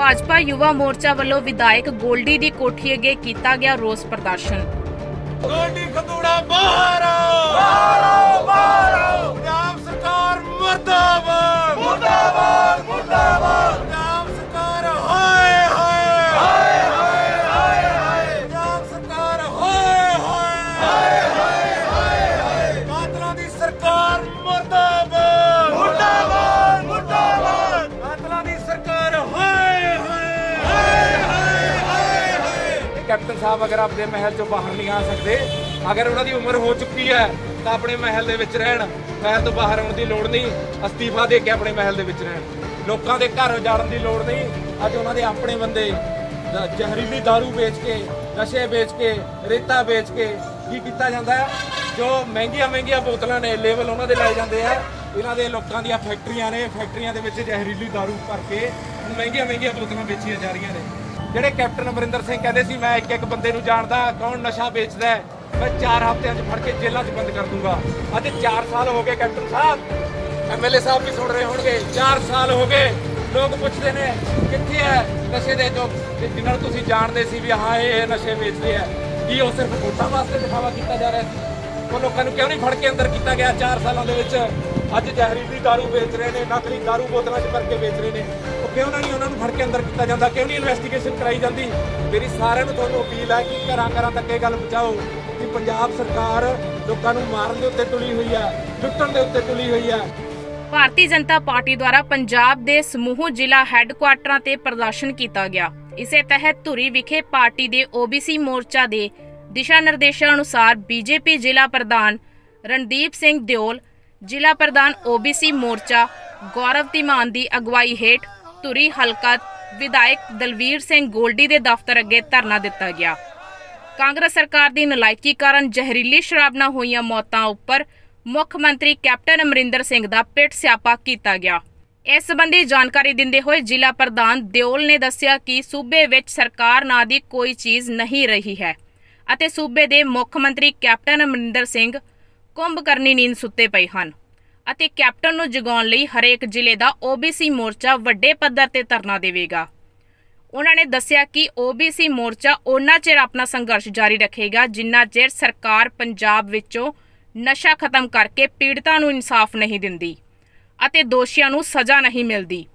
भाजपा युवा मोर्चा वालों विधायक गोल्डी दी कोठी अगे कीता गया रोस प्रदर्शन। गोल्डी खतूड़ा बाहर आओ, पंजाब सरकार मुर्दाबाद, मुर्दाबाद, मुर्दाबाद। पंजाब सरकार हाय हाय, हाय हाय, हाय हाय। पंजाब सरकार हाय हाय, हाय हाय, हाय। कातलां दी सरकार मुर्दाबाद, मुर्दाबाद, मुर्दाबाद। कातलां दी सरकार हाय हाय, हाय हाय, हाय हाय। कैप्टन साहब अगर अपने महल चो बाहर नहीं आ सकते, अगर उन्होंने उम्र हो चुकी है तो अपने महल दे विच रहन, महल तो बाहर आने की लोड़ नहीं, अस्तीफा दे के अपने महल दे विच रहन। लोगों के घर उजाड़न की लोड़ नहीं। अज उन्होंने अपने बंदे जहरीली दारू बेच के, नशे बेच के, रेता बेच के की किया जाता है। जो महंगिया महंगिया बोतलों ने लेवल उन्होंने लाए जाते हैं। इन्हों के लोगों दी फैक्ट्रियां ने, फैक्ट्रियां दे विच जहरीली दारू भर के महंगिया महंगिया बोतलों बेचिया जा रही ने। ਜਿਹੜੇ कैप्टन अमरिंदर सिंह कहते सी मैं एक एक बंदे नूं जानदा कौन नशा बेचदा है, मैं 4 हफ्तिਆਂ 'ਚ फड़ के जेलों 'ਚ बंद कर दूंगा। अज 4 साल हो गए कैप्टन साहब, MLA साहब भी सुन रहे होंगे, 4 साल हो गए। लोग पुछते ने कित्थे है नशे दे जो जिन्हां नूं तुसीं जाणदे सी भी हाँ ये नशे बेचदे है, की वो सिर्फ वोटां वास्ते दिखावा किया जा रहा है? वो लोगों क्यों नहीं फड़ के अंदर किया गया? 4 सालों के विच अज जहरीली दारू बेच रहे हैं, नकली दारू बोतलों 'ਚ भर के बेच रहे हैं, वो क्यों नहीं उन्होंने फड़ के अंदर किया जाता? क्यों नहीं इन्वेस्टिगेशन कराई जाती? मेरी सारिਆਂ ਨੂੰ ਤੁਹਾਨੂੰ अपील है कि घर तक ये गल पहुँचाओ कि पंजाब सरकार लोगों को मारन के उत्ते तुली हुई है, लुट्टण के उत्ते तुली हुई है। ਭਾਰਤੀ ਜਨਤਾ ਪਾਰਟੀ ਦੁਆਰਾ ਪੰਜਾਬ ਦੇ ਸਮੂਹ ਜ਼ਿਲ੍ਹਾ ਹੈੱਡਕੁਆਟਰਾਂ ਤੇ ਪ੍ਰਦਰਸ਼ਨ ਕੀਤਾ ਗਿਆ। ਇਸੇ ਤਹਿਤ ਧੁਰੀ ਵਿਖੇ ਪਾਰਟੀ ਦੇ OBC ਮੋਰਚਾ ਦੇ ਦਿਸ਼ਾ ਨਿਰਦੇਸ਼ਾਂ ਅਨੁਸਾਰ BJP ਜ਼ਿਲ੍ਹਾ ਪ੍ਰਧਾਨ ਰਣਦੀਪ ਸਿੰਘ ਦਿਓਲ, ਜ਼ਿਲ੍ਹਾ ਪ੍ਰਧਾਨ OBC ਮੋਰਚਾ ਗੌਰਵ ਧੀਮਾਨ ਦੀ ਅਗਵਾਈ ਹੇਠ ਧੁਰੀ ਹਲਕਾ ਵਿਧਾਇਕ ਦਲਵੀਰ ਸਿੰਘ ਗੋਲਡੀ ਦੇ ਦਫ਼ਤਰ ਅੱਗੇ ਧਰਨਾ ਦਿੱਤਾ ਗਿਆ। ਕਾਂਗਰਸ ਸਰਕਾਰ ਦੀ ਨਲਾਇਕੀ ਕਾਰਨ ਜ਼ਹਿਰੀਲੀ ਸ਼ਰਾਬ ਨਾਲ ਹੋਈਆਂ ਮੌਤਾਂ ਉੱਪਰ ਮੁੱਖ ਮੰਤਰੀ ਕੈਪਟਨ ਅਮਰਿੰਦਰ ਸਿੰਘ ਦਾ ਪਿੱਟ ਸਿਆਪਾ ਕੀਤਾ ਗਿਆ। ਇਸ ਸੰਬੰਧੀ ਜਾਣਕਾਰੀ ਦਿੰਦੇ ਹੋਏ ਜ਼ਿਲ੍ਹਾ ਪ੍ਰਧਾਨ ਦਿਓਲ ਨੇ ਦੱਸਿਆ ਕਿ ਸੂਬੇ ਵਿੱਚ ਸਰਕਾਰ ਨਾਂ ਦੀ ਕੋਈ ਚੀਜ਼ ਨਹੀਂ ਰਹੀ ਹੈ ਅਤੇ ਸੂਬੇ ਦੇ ਮੁੱਖ ਮੰਤਰੀ ਕੈਪਟਨ ਅਮਰਿੰਦਰ ਸਿੰਘ ਕੁੰਭਕਰਨੀ ਨੀਂਦ ਸੁੱਤੇ ਪਏ ਹਨ ਅਤੇ ਕੈਪਟਨ ਨੂੰ ਜਗਾਉਣ ਲਈ ਹਰੇਕ ਜ਼ਿਲ੍ਹੇ ਦਾ OBC ਮੋਰਚਾ ਵੱਡੇ ਪੱਧਰ ਤੇ ਧਰਨਾ ਦੇਵੇਗਾ। ਉਹਨਾਂ ਨੇ ਦੱਸਿਆ ਕਿ OBC ਮੋਰਚਾ ਉਹਨਾਂ ਚਿਰ ਆਪਣਾ ਸੰਘਰਸ਼ ਜਾਰੀ ਰੱਖੇਗਾ ਜਿੰਨਾ ਚਿਰ ਸਰਕਾਰ ਪੰਜਾਬ ਵਿੱਚੋਂ ਨਸ਼ਾ ਖਤਮ ਕਰਕੇ ਪੀੜਤਾਂ ਨੂੰ ਇਨਸਾਫ ਨਹੀਂ ਦਿੰਦੀ ਅਤੇ ਦੋਸ਼ੀਆਂ ਨੂੰ ਸਜ਼ਾ ਨਹੀਂ ਮਿਲਦੀ।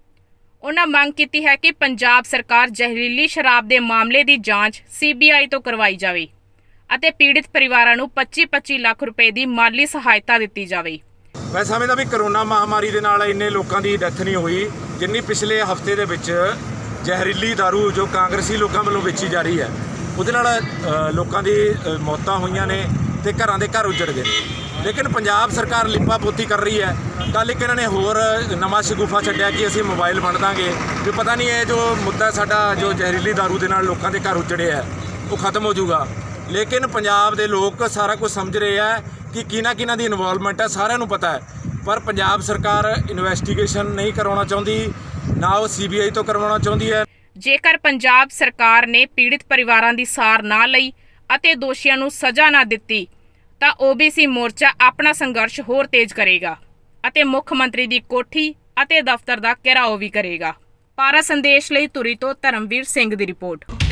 ਉਹਨਾਂ ਮੰਗ ਕੀਤੀ ਹੈ ਕਿ ਪੰਜਾਬ ਸਰਕਾਰ ਜ਼ਹਿਰੀਲੀ ਸ਼ਰਾਬ ਦੇ ਮਾਮਲੇ ਦੀ ਜਾਂਚ CBI ਤੋਂ ਕਰਵਾਈ ਜਾਵੇ ਅਤੇ ਪੀੜਤ ਪਰਿਵਾਰਾਂ ਨੂੰ 25-25 ਲੱਖ ਰੁਪਏ ਦੀ ਮਾਲੀ ਸਹਾਇਤਾ ਦਿੱਤੀ ਜਾਵੇ। मैं समझदा भी कोरोना महामारी दे नाल इन्ने लोगों की डैथ नहीं हुई जिन्नी पिछले हफ्ते दे विच जहरीली दारू जो कांग्रेसी लोगों वालों बेची जा रही है उहदे नाल लोगों की मौतां होईयां ने ते घरां दे घर उजड़ गए। लेकिन पंजाब सरकार लिपा पोती कर रही है। कल एक इन्होंने होर नवां शगुफा छड्डिया कि असीं मोबाइल वंड दांगे, भी पता नहीं है जो मुद्दा साडा जो जहरीली दारू दे नाल लोगों के घर उजड़े है वो खत्म हो जाऊगा। लेकिन पंजाब दे लोग सारा कुछ समझ रहे हैं कि किना दी इन्वॉल्वमेंट है, सारिਆਂ ਨੂੰ पता है। पर पंजाब सरकार इन्वेस्टिगेशन नहीं करवाना चाहती, ना वो CBI तो करवाना चाहती है। ਜੇਕਰ ਪੰਜਾਬ ਸਰਕਾਰ ਨੇ ਪੀੜਤ ਪਰਿਵਾਰਾਂ ਦੀ ਸਾਰ ਨਾ ਲਈ ਅਤੇ ਦੋਸ਼ੀਆਂ ਨੂੰ ਸਜ਼ਾ ਨਾ ਦਿੱਤੀ ਤਾਂ OBC ਮੋਰਚਾ ਆਪਣਾ ਸੰਘਰਸ਼ ਹੋਰ ਤੇਜ਼ ਕਰੇਗਾ ਅਤੇ ਮੁੱਖ ਮੰਤਰੀ ਦੀ ਕੋਠੀ ਅਤੇ ਦਫ਼ਤਰ ਦਾ ਘਿਰਾਓ ਵੀ ਕਰੇਗਾ। ਪਾਰਾ ਸੰਦੇਸ਼ ਲਈ ਧੁਰੀ ਤੋਂ ਧਰਮਵੀਰ ਸਿੰਘ ਦੀ ਰਿਪੋਰਟ।